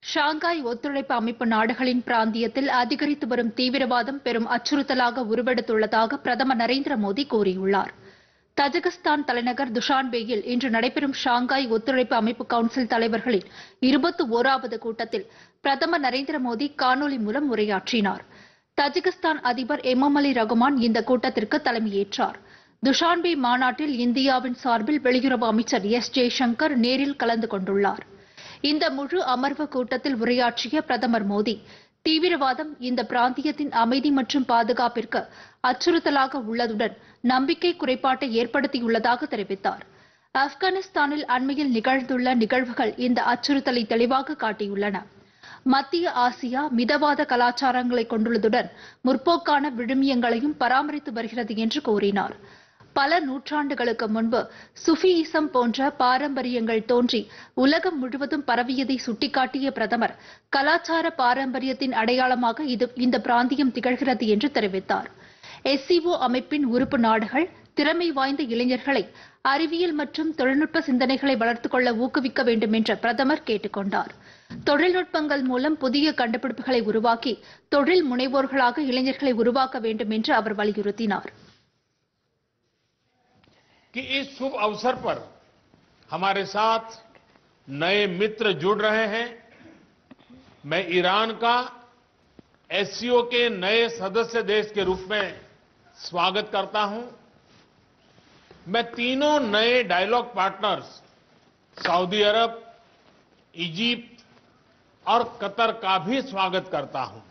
Shanghai ஒத்துழைப்பு அமைப்பு நாடுகளின் பிராந்தியத்தில் அதிகரித்து வரும் தீவிரவாதம் பெரும் அச்சுறுத்தலாக உருவெடுத்துள்ளதாக பிரதமர் நரேந்திர மோடி கூறியுள்ளார். தஜிகிஸ்தான் தலைநகர் துஷான்பேயில் இன்று நடைபெறும் ஷாங்காய் ஒத்துழைப்பு அமைப்பு கவுன்சில் தலைவர்களின் 21வது கூட்டத்தில் பிரதமர் நரேந்திர மோடி காணொலி மூலம் உரையாற்றினார். தஜிகிஸ்தான் அதிபர் எமோமலி ரகுமான் இந்த கூட்டத்திற்கு தலைமையேற்றார். துஷான்பே மாநாட்டில் இந்தியாவின் சார்பில் வெளியுறவு அமைச்சர் எஸ். ஜெய்சங்கர் நேரில் கலந்து கொண்டுள்ளார். இந்த முழு அமர்வு கூட்டத்தில் உரையாற்றிய பிரதமர் மோடி, தீவிரவாதம் இந்த பிராந்தியத்தின் அமைதி மற்றும் பாதுகாப்பிற்கு அச்சுறுத்தலாக உள்ளதுடன் நம்பிக்கை குறைபாட்டை ஏற்படுத்தியுள்ளதாக தெரிவித்தார். ஆப்கானிஸ்தானில் அண்மையில் நிகழ்ந்துள்ள நிகழ்வுகள் இந்த அச்சுறுத்தலை தெளிவாக காட்டியுள்ளன. மத்திய ஆசியா மிதவாத கலாச்சாரங்களை கொண்டுள்ளதுடன் முற்போக்கான விழுமியங்களையும் பராமரித்து வருகிறது என்று கூறினார். பல நூற்றாண்டுகளுக்கு முன்பு சுஃபியிசம் போன்ற பாரம்பரியங்கள் தோன்றி உலகம் முழுவதும் பரவியதை சுட்டிக்காட்டிய பிரதமர், கலாச்சார பாரம்பரியத்தின் அடையாளமாக இந்த பிராந்தியம் திகழ்கிறது என்று தெரிவித்தார். SCO அமைப்பின் உறுப்பு நாடுகள் திறமை வாய்ந்த இளைஞர்களை அறிவியல் மற்றும் தொழில்நுட்ப சிந்தனைகளை வளர்த்துக் கொள்ள ஊக்குவிக்க வேண்டும் என்று பிரதமர் கேட்டுக் கொண்டார். தொழில்நுட்பங்கள் மூலம் புதிய கண்டுபிடிப்புகளை உருவாக்கி தொழில் முனைவோர்களாக இளைஞர்களை உருவாக்க வேண்டும் என்று அவர் வலியுறுத்தினார். कि इस शुभ अवसर पर हमारे साथ नए मित्र जुड़ रहे हैं। मैं ईरान का SCO के नए सदस्य देश के रूप में स्वागत करता हूं। मैं तीनों नए dialogue partners Saudi Arab, Egypt और कतर का भी स्वागत करता हूं।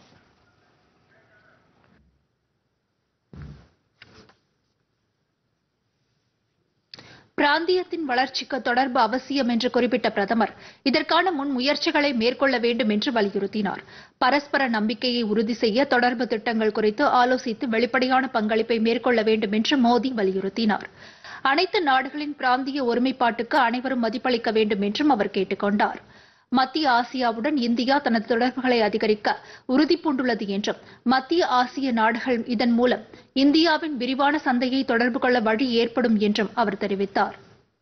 பிராந்தியத்தின் வளர்ச்சிக்கு தொடர்பு அவசியம் என்று குறிப்பிட்ட பிரதமர், இதற்கான முன் முயற்சிகளை மேற்கொள்ள வேண்டும் என்று வலியுறுத்தினார். பரஸ்பர நம்பிக்கையை உறுதி செய்ய தொடர்பு திட்டங்கள் குறித்து ஆலோசித்து வெளிப்படையான பங்களிப்பை மேற்கொள்ள வேண்டும் என்று மோடி வலியுறுத்தினார். அனைத்து நாடுகளின் பிராந்திய ஒருமைப்பாட்டுக்கு அனைவரும் மதிப்பளிக்க வேண்டும் என்றும் அவர் கேட்டுக் கொண்டார். மத்திய ஆசியாவுடன் இந்தியா தனது தொடர்புகளை அதிகரிக்க உறுதிபூண்டுள்ளது என்றும், மத்திய ஆசிய நாடுகள் இதன் மூலம் இந்தியாவின் விரிவான சந்தையை தொடர்பு கொள்ள வழி ஏற்படும் என்றும் அவர் தெரிவித்தார்.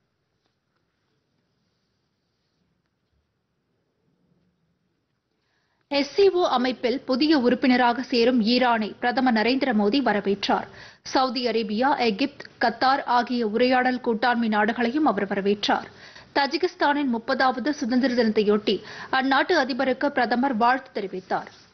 SCO அமைப்பில் புதிய உறுப்பினராக சேரும் ஈரானை பிரதமர் நரேந்திர மோடி வரவேற்றார். சவுதி அரேபியா, எகிப்து, கத்தார் ஆகிய உரையாடல் கூட்டாண்மை நாடுகளையும் அவர் வரவேற்றார். தஜிகிஸ்தானின் 30வது சுதந்திர தினத்தையொட்டி அந்நாட்டு அதிபருக்கு பிரதமர் வாழ்த்து தெரிவித்தார்.